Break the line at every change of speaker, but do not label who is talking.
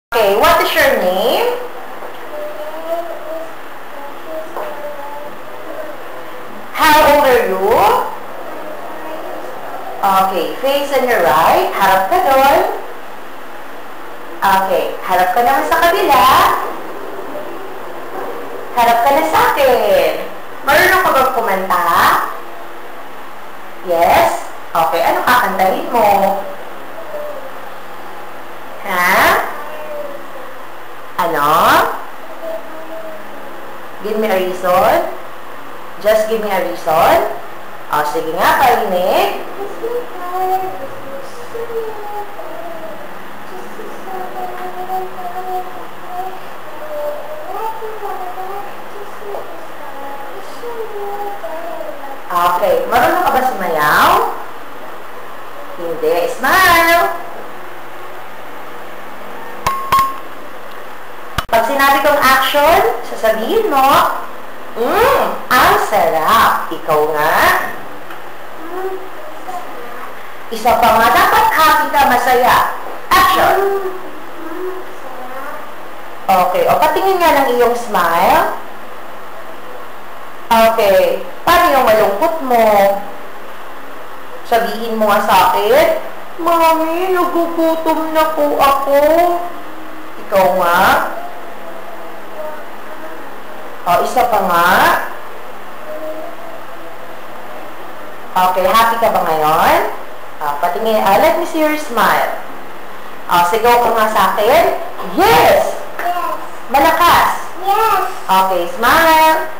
Okay, what is your name? How old are you? Okay, face on your right. Harap ka doon. Okay, harap ka naman sa kabila. Harap ka na sa akin. Marunong ka bang kumanta? Yes? Okay, ano kakantahin mo? Ha? Ano? Give me a reason. Just give me a reason. O, sige nga, parinig. Okay, marunong ka ba sumayaw? Hindi. Smile! Pag sinabi kong action, sasabihin mo, ang sarap. Ikaw nga. Isa pa nga, dapat happy ka, masaya. Action. Okay, o patingin nga ng iyong smile. Okay, paano yung malungkot mo? Sabihin mo nga sa akin, Mami, nagugutom na po ako. Ikaw nga. O, isa pa nga. Okay, happy ka ba ngayon? Patingin, let me see your smile. Sigaw ka nga sa akin. Yes!
Yes!
Malakas?
Yes!
Okay, smile.